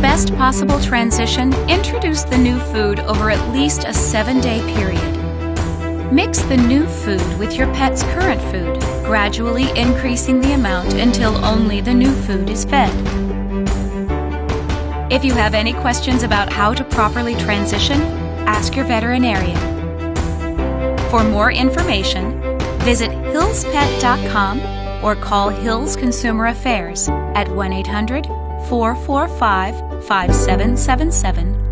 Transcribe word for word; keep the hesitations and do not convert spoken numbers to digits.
best possible transition, introduce the new food over at least a seven-day period. Mix the new food with your pet's current food, gradually increasing the amount until only the new food is fed. If you have any questions about how to properly transition, ask your veterinarian. For more information, visit hills pet dot com or call Hills Consumer Affairs at one eight hundred, four four five, five seven seven seven